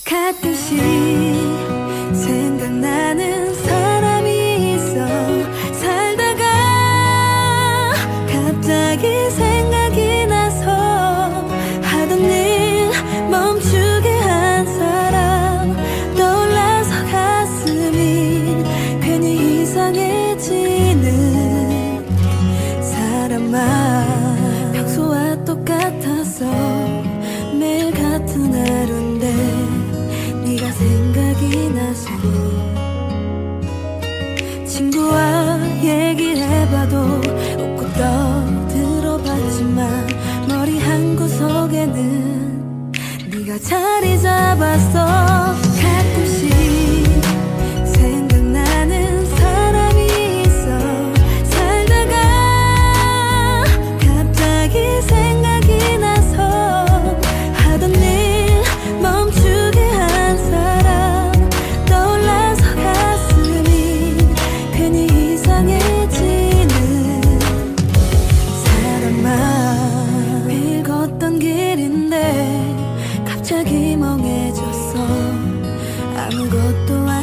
가끔씩 생각나는 사람이 있어. 살다가 갑자기 생각이 나서 하던 일 멈추게 한 사람 떠올라서 가슴이 괜히 이상해지는 사람아. 평소와 똑같아서 매일 같은 하루인데 네가 생각이 나서 친구와 얘기해봐도 웃고 떠들어봤지만 머리 한구석에는 네가 자리 잡았어. 가끔씩 생각나는 사람이 있어. 살다가 갑자기 생각이 나서 하던 일 멈추게 한 사람 떠올라서 가슴이 괜히 이상해지는 사람아. 매일 걷던 길인데 갑자기 멍해졌어. 아무것도